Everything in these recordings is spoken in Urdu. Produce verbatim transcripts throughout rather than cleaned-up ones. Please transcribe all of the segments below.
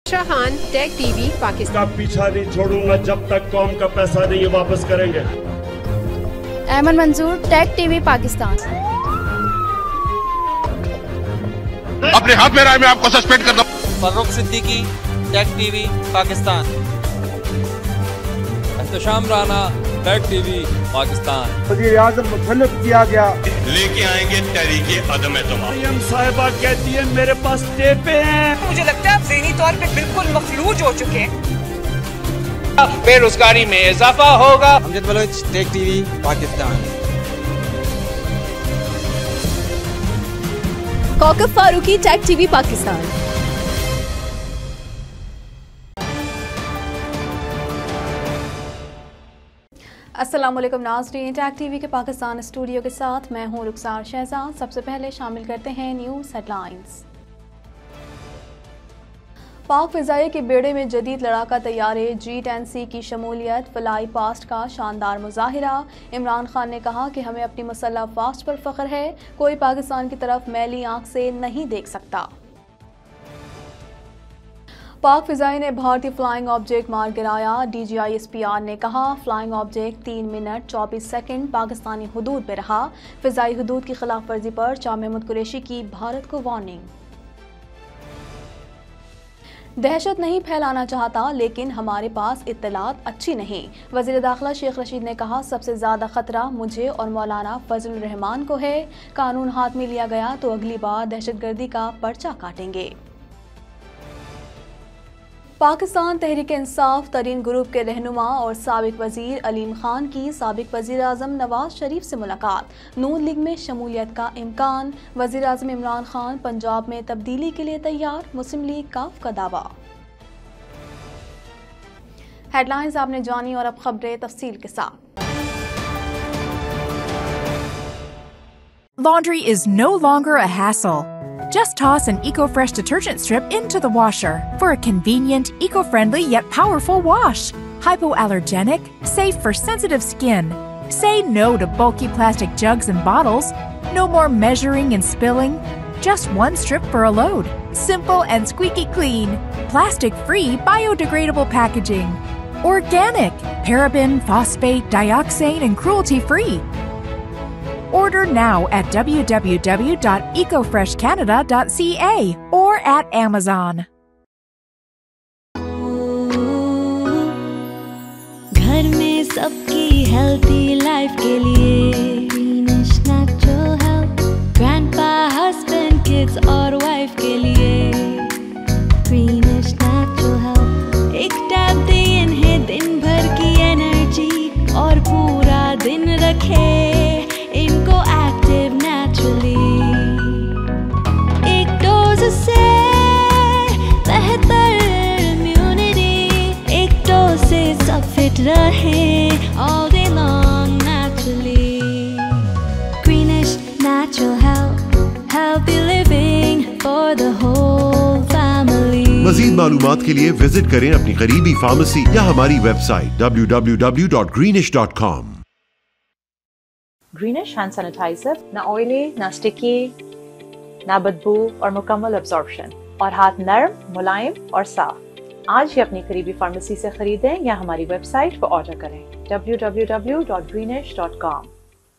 शाहान टेक टीवी पाकिस्तान का पीछा नहीं छोड़ूंगा जब तक कौम का पैसा नहीं वापस करेंगे। अहमद मंजूर टेक टीवी पाकिस्तान। अपने हाथ में राय में आपको सस्पेंड कर दो। Farrukh Siddiqui tech TV Pakistan. Ehtesham Rana tech TV Pakistan. वज़ीर आज़म मुतल्लफ किया गया, लेके आएंगे तहरीके अदम एतमाद। मरियम साहिबा कहती है मेरे पास टेपे हैं। मुझे लगता है आप ज़हनी तौर पे बिल्कुल मफलूज हो चुके हैं। बेरोजगारी में इजाफा होगा। Amjad Baloch tech TV Pakistan. Kaukab Farooqui tech TV Pakistan. अस्सलामुअलैकुम नाज़रीन, टेक टीवी के पाकिस्तान स्टूडियो के साथ मैं हूं रुखसार शहजाद। सबसे पहले शामिल करते हैं न्यूज़ हेडलाइंस। पाक फ़िज़ाई के बेड़े में जदीद लड़ाका तैयारे जी टेन सी की शमूलियत, फ्लाई पास्ट का शानदार मुज़ाहिरा। इमरान खान ने कहा कि हमें अपनी मुसल्लह फास्ट पर फ़ख्र है, कोई पाकिस्तान की तरफ मैली आंख से नहीं देख सकता। पाक फ़िज़ाई ने भारतीय फ्लाइंग ऑब्जेक्ट मार गिराया। D G I S P R ने कहा फ्लाइंग ऑब्जेक्ट तीन मिनट चौबीस सेकंड पाकिस्तानी हुदूद में रहा। फ़िज़ाई हुदूद की खिलाफ वर्जी पर शाह महमूद कुरैशी की भारत को वार्निंग। दहशत नहीं फैलाना चाहता लेकिन हमारे पास इत्तलात अच्छी नहीं। वज़ीर दाखिला शेख रशीद ने कहा सबसे ज़्यादा ख़तरा मुझे और मौलाना फजल रहमान को है। कानून हाथ में लिया गया तो अगली बार दहशतगर्दी का पर्चा काटेंगे। पाकिस्तान तहरीक इंसाफ तरीन ग्रुप के रहनुमा और साबिक वजीर अलीम खान की साबिक वजीर आज़म नवाज शरीफ से मुलाकात। नून लीग में शमूलियत का इम्कान। वजीर आज़म इमरान खान पंजाब में तब्दीली के लिए तैयार, मुस्लिम लीग काफ का दावा। हेडलाइंस आपने जानी और अब खबरें तफसील के साथ। Laundry is no longer a hassle. Just toss an EcoFresh detergent strip into the washer for a convenient, eco-friendly yet powerful wash. Hypoallergenic, safe for sensitive skin. Say no to bulky plastic jugs and bottles. No more measuring and spilling. Just one strip for a load. Simple and squeaky clean. Plastic-free, biodegradable packaging. Organic, paraben, phosphate, dioxane, and cruelty-free. Order now at w w w dot eco fresh canada dot c a or at Amazon. घर में सबकी healthy life के लिए Greenish natural health. Grandpa, husband, kids और wife के लिए Greenish natural health. एक टैब दे इन्हें दिन भर की energy और पूरा दिन रखे इनको एक्टिव नेचुरली। एक डोज से बेहतर इम्यूनिटी, एक डोज से सब फिट रहे all day long naturally. Greenish natural health, healthy living for the whole family. मज़ीद मालूमात के लिए विजिट करें अपनी करीबी फार्मेसी या हमारी website W W W dot Greenish dot com. Greenish hand sanitiser ना ऑयली, ना स्टिकी, ना बदबू और मुकम्मल एब्जॉर्प्शन और हाथ नरम, मुलायम और साफ। आज ही अपनी करीबी फार्मेसी से खरीदें या हमारी वेबसाइट पर ऑर्डर करें W W W dot Greenish dot com.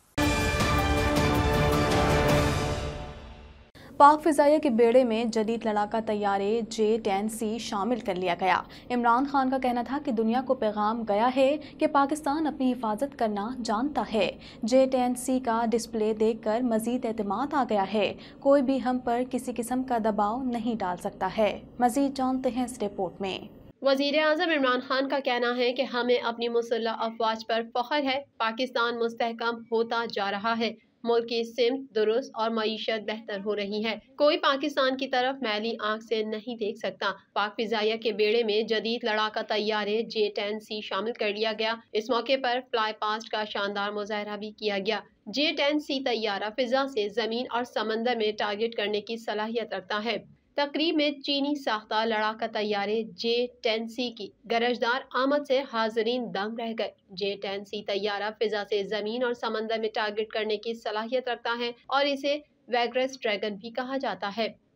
Pak Fizaia के बेड़े में जदीद लड़ाका तैयारे जे टेन सी शामिल कर लिया गया। इमरान खान का कहना था कि दुनिया को पैगाम गया है कि पाकिस्तान अपनी हिफाजत करना जानता है। जे टेन सी का डिस्प्ले देखकर मज़ीद एतमाद आ गया है, कोई भी हम पर किसी किस्म का दबाव नहीं डाल सकता है। मज़ीद जानते हैं इस रिपोर्ट में। वज़ीर आज़म इमरान खान का कहना है कि हमें अपनी मुसल्लह अफवाज पर फ़ख्र है। पाकिस्तान मुस्तहकम होता जा रहा है, मुल्क की सिमत दुरुस्त और मईशत बेहतर हो रही है, कोई पाकिस्तान की तरफ मैली आंख से नहीं देख सकता। पाक फ़िज़ाइया के बेड़े में जदीद लड़ाका तैयारे जे टेन सी शामिल कर लिया गया। इस मौके पर फ्लाई पास्ट का शानदार मुज़ाहरा भी किया गया। जे टेन सी तैयारा फ़िज़ा से ज़मीन और समंदर में टारगेट करने की सलाहियत रखता है। तकरीब में चीनी साख्ता लड़ाका तैयारे जे टेन सी की गरजदार आमद से हाजरीन दंग रह गए। जे टेन सी तैयारा फिजा से जमीन और समंदर में टारगेट करने की सलाहियत रखता है और इसे वैग्रस ड्रैगन भी कहा जाता है।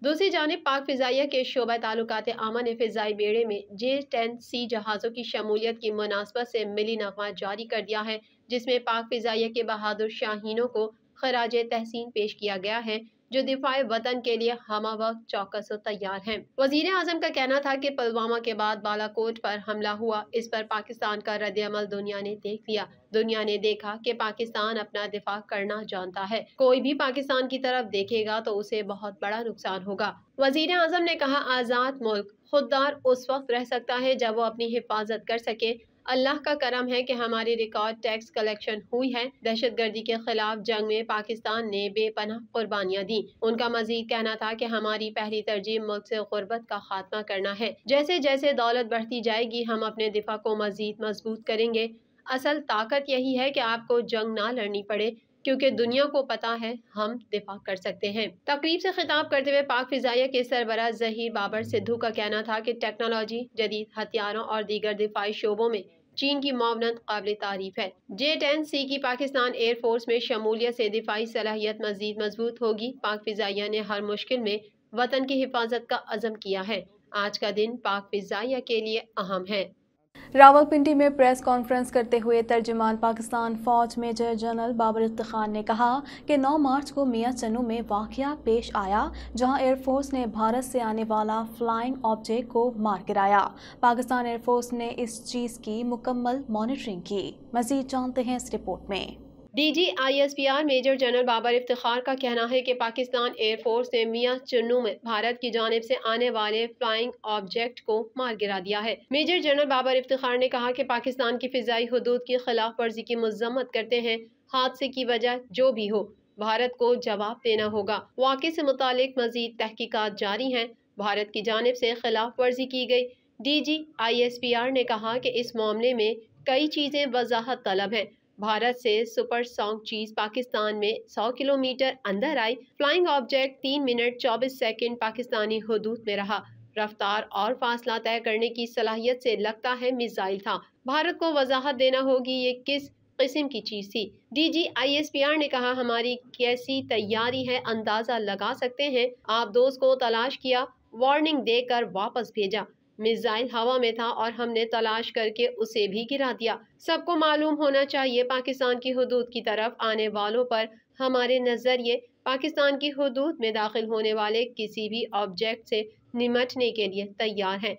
دوسری جانب پاک فضائیہ کے شعبہ تعلقات عامہ نے فضائی بیڑے میں جے ٹین سی جہازوں کی شمولیت کی مناسبت سے ملی نغمہ جاری کر دیا ہے، جس میں پاک فضائیہ کے بہادر شاہینوں کو خراج تحسین پیش کیا گیا ہے جو دفاع وطن کے لیے ہمہ وقت چوکس و تیار ہیں۔ وزیر اعظم کا کہنا تھا کہ پلوامہ کے بعد بالا کوٹ پر حملہ ہوا، اس پر پاکستان کا رد عمل دنیا نے دیکھ لیا۔ دنیا نے دیکھا کہ پاکستان اپنا دفاع کرنا جانتا ہے، کوئی بھی پاکستان کی طرف دیکھے گا تو اسے بہت بڑا نقصان ہوگا۔ وزیر اعظم نے کہا آزاد ملک خوددار اس وقت رہ سکتا ہے جب وہ اپنی حفاظت کر سکے۔ اللہ کا کرم ہے کہ ہماری ریکارڈ ٹیکس کلیکشن ہوئی ہے۔ دہشت گردی کے خلاف جنگ میں پاکستان نے بے پناہ قربانیاں دیں۔ ان کا مزید کہنا تھا کہ ہماری پہلی ترجیح ملک سے غربت کا خاتمہ کرنا ہے۔ جیسے جیسے دولت بڑھتی جائے گی ہم اپنے دفاع کو مزید مضبوط کریں گے۔ اصل طاقت یہی ہے کہ آپ کو جنگ نہ لڑنی پڑے، کیونکہ دنیا کو پتا ہے ہم دفاع کر سکتے ہیں۔ تقریب سے خطاب کرتے ہوئے پاک فضائیہ کے سربراہ ظہیر بابر سدھو کا کہنا تھا کہ ٹیکنالوجی، جدید ہتھیاروں اور دیگر دفاعی شعبوں میں چین کی معاونت قابل تعریف ہے۔ جے ٹین سی کی پاکستان ایئر فورس میں شمولیت سے دفاعی صلاحیت مزید مضبوط ہوگی۔ پاک فضائیہ نے ہر مشکل میں وطن کی حفاظت کا عزم کیا ہے۔ آج کا دن پاک فضائیہ کے لیے اہم ہے۔ راولپنڈی میں پریس کانفرنس کرتے ہوئے ترجمان پاکستان فوج میجر جنرل بابر افتخار نے کہا کہ نو مارچ کو میاں چنو میں واقعہ پیش آیا جہاں ایئر فورس نے بھارت سے آنے والا فلائنگ آبجیکٹ کو مار گرایا۔ پاکستان ایئر فورس نے اس چیز کی مکمل مانیٹرنگ کی۔ مزید جانتے ہیں اس رپورٹ میں۔ D G I S P R major general Babar Iftikhar کا کہنا ہے کہ پاکستان ایئر فورس نے میاں چنو میں بھارت کی جانب سے آنے والے فلائنگ آبجیکٹ کو مار گرا دیا ہے۔ میجر جنرل بابر افتخار نے کہا کہ پاکستان کی فضائی حدود کی خلاف ورزی کی مذمت کرتے ہیں۔ حادثے کی وجہ جو بھی ہو بھارت کو جواب دینا ہوگا۔ واقعے سے متعلق مزید تحقیقات جاری ہیں۔ بھارت کی جانب سے خلاف ورزی کی گئی۔ D G I S P R نے کہا کہ اس معاملے میں کئی چیزیں وضاحت طلب ہیں۔ بھارت سے سپر سونک چیز پاکستان میں سو کلومیٹر اندر آئی۔ فلائنگ آبجیکٹ تین منٹ چوبیس سیکنڈ پاکستانی حدود میں رہا۔ رفتار اور فاصلہ طے کرنے کی صلاحیت سے لگتا ہے میزائل تھا۔ بھارت کو وضاحت دینا ہوگی یہ کس قسم کی چیز تھی۔ D G I S P R نے کہا ہماری کیسی تیاری ہے اندازہ لگا سکتے ہیں۔ آپ دوست کو تلاش کیا، وارننگ دے کر واپس بھیجا۔ میزائل ہوا میں تھا اور ہم نے تلاش کر کے اسے بھی گرا دیا۔ سب کو معلوم ہونا چاہیے پاکستان کی حدود کی طرف آنے والوں پر ہمارے نظریے پاکستان کی حدود میں داخل ہونے والے کسی بھی آبجیکٹ سے نمٹنے کے لیے تیار ہیں۔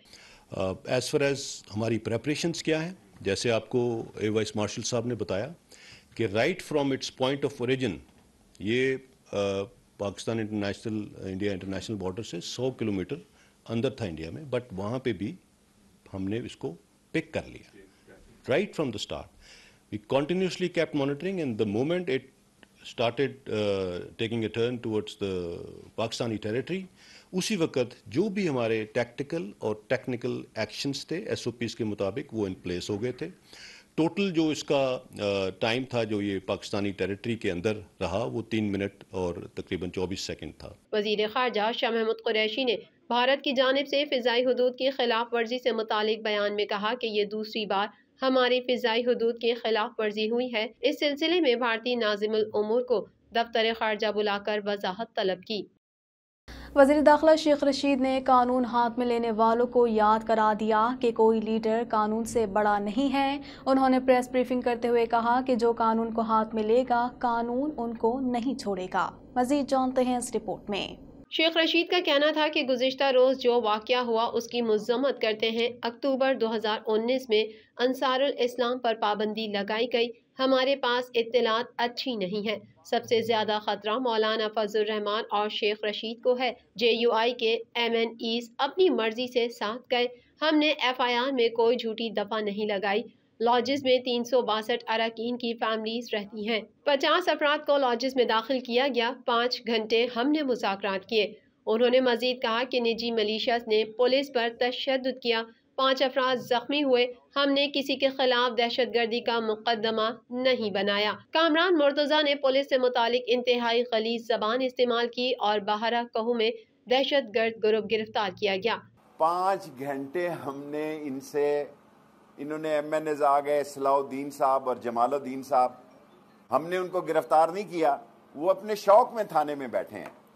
ایز فار ایز ہماری پریپریشنز کیا ہیں، جیسے آپ کو ایئر وائس مارشل صاحب نے بتایا کہ right from its point of origin یہ Pakistan international India international border سے سو کلومیٹر اندر تھا انڈیا میں، بٹ وہاں پہ بھی ہم نے اس کو پک کر لیا right from the start. We continuously kept monitoring and the moment it started taking a turn towards the Pakistani territory, اسی وقت جو بھی ہمارے ٹیکٹیکل اور ٹیکنیکل ایکشنز تھے ایس او پیز کے مطابق وہ ان پلیس ہو گئے تھے۔ ٹوٹل جو اس کا ٹائم تھا جو یہ پاکستانی ٹیریٹری کے اندر رہا وہ تین منٹ اور تقریباً چوبیس سیکنڈ تھا۔ وزیر خارجہ شاہ محمود قریشی نے بھارت کی جانب سے فضائی حدود کی خلاف ورزی سے متعلق بیان میں کہا کہ یہ دوسری بار ہماری فضائی حدود کی خلاف ورزی ہوئی ہے۔ اس سلسلے میں بھارتی ناظم الامور کو دفتر خارجہ بلا کر وضاحت طلب کی۔ وزیر داخلہ شیخ رشید نے قانون ہاتھ میں لینے والوں کو یاد کرا دیا کہ کوئی لیڈر قانون سے بڑا نہیں ہے۔ انہوں نے پریس بریفنگ کرتے ہوئے کہا کہ جو قانون کو ہاتھ میں لے گا قانون ان کو نہیں چھوڑے گا۔ مزید جانتے ہیں اس رپورٹ میں۔ شیخ رشید کا کہنا تھا کہ گزشتہ روز جو واقعہ ہوا اس کی مذمت کرتے ہیں۔ اکتوبر دو ہزار انیس میں انصار الاسلام پر پابندی لگائی گئی۔ ہمارے پاس اطلاعات اچھی نہیں ہے۔ سب سے زیادہ خطرہ مولانا فضل الرحمان اور شیخ رشید کو ہے۔ جے یو آئی کے ایم این ایز اپنی مرضی سے ساتھ گئے۔ ہم نے ایف آئی آر میں کوئی جھوٹی دفعہ نہیں لگائی۔ لاجز میں تین سو باسٹھ اراکین کی فیملیز رہتی ہیں۔ پچاس افراد کو لاجز میں داخل کیا گیا۔ پانچ گھنٹے ہم نے مذاکرات کیے۔ انہوں نے مزید کہا کہ نجی ملیشیاز نے پولیس پر تشدد کیا۔ پانچ افراد زخمی ہوئے۔ ہم نے کسی کے خلاف دہشت گردی کا مقدمہ نہیں بنایا۔ کامران مرتضیٰ نے پولیس سے متعلق انتہائی غلیظ زبان استعمال کی اور باہرہ کہو میں دہشت گرد گروپ گرفتار کیا گیا۔ پانچ گھنٹے ہم نے ان سے انہوں نے ایم این ایز آ گئے صلاح الدین صاحب اور جمال الدین صاحب، ہم نے ان کو گرفتار نہیں کیا، وہ اپنے شوق میں تھانے میں بیٹھے ہیں۔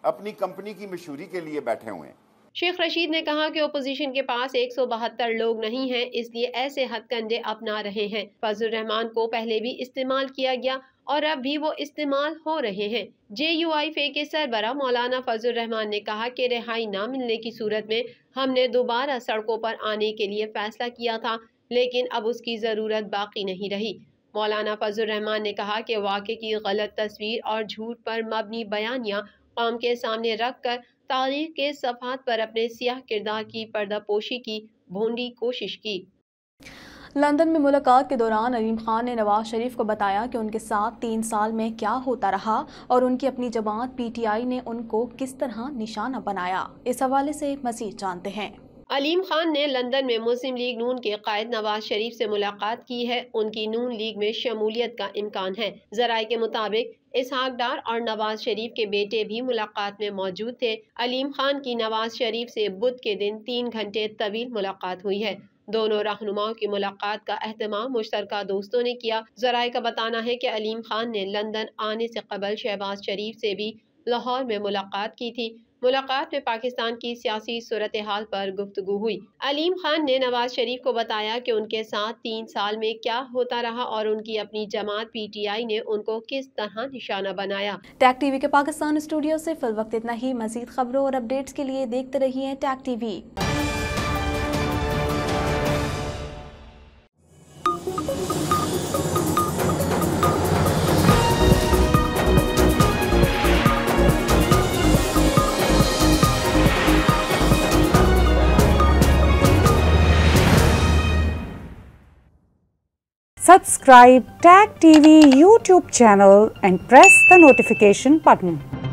اپنی کمپنی کی مشہوری کے لیے بیٹھے ہوئے ہیں۔ شیخ رشید نے کہا کہ اپوزیشن کے پاس ایک سو بہتر لوگ نہیں ہیں، اس لیے ایسے ہتھ کنڈے اپنا رہے ہیں۔ فضل الرحمان کو پہلے بھی استعمال کیا گیا اور اب بھی وہ استعمال ہو رہے ہیں۔ جے یو آئی فے کے سربراہ مولانا فضل الرحمان نے کہا کہ رہائی نہ ملنے کی صورت میں ہم نے دوبارہ سڑکوں پر آنے کے لیے فیصلہ کیا تھا، لیکن اب اس کی ضرورت باقی نہیں رہی۔ مولانا فضل الرحمان نے کہا کہ واقعے کی غلط تصویر اور جھوٹ پر مبنی بیانیاں قوم کے سامنے رکھ کر تاریخ کے صفحات پر اپنے سیاہ کردار کی پردہ پوشی کی بھونڈی کوشش کی۔ لندن میں ملاقات کے دوران علیم خان نے نواز شریف کو بتایا کہ ان کے ساتھ تین سال میں کیا ہوتا رہا اور ان کی اپنی جماعت پی ٹی آئی نے ان کو کس طرح نشانہ بنایا۔ اس حوالے سے مزید جانتے ہیں۔ علیم خان نے لندن میں مسلم لیگ نون کے قائد نواز شریف سے ملاقات کی ہے۔ ان کی نون لیگ میں شمولیت کا امکان ہے۔ ذرائع کے مطابق اسحاق ڈار اور نواز شریف کے بیٹے بھی ملاقات میں موجود تھے۔ علیم خان کی نواز شریف سے بدھ کے دن تین گھنٹے طویل ملاقات ہوئی ہے۔ دونوں رہنماؤں کی ملاقات کا اہتمام مشترکہ دوستوں نے کیا۔ ذرائع کا بتانا ہے کہ علیم خان نے لندن آنے سے قبل شہباز شریف سے بھی لاہور میں ملاقات کی تھی۔ ملاقات میں پاکستان کی سیاسی صورتحال پر گفتگو ہوئی۔ علیم خان نے نواز شریف کو بتایا کہ ان کے ساتھ تین سال میں کیا ہوتا رہا اور ان کی اپنی جماعت پی ٹی آئی نے ان کو کس طرح نشانہ بنایا۔ ٹیک ٹی وی کے پاکستان اسٹوڈیو سے فی الوقت اتنا ہی۔ مزید خبروں اور اپڈیٹس کے لیے دیکھتے رہیے tech TV. Subscribe Tag T V YouTube channel and press the notification button.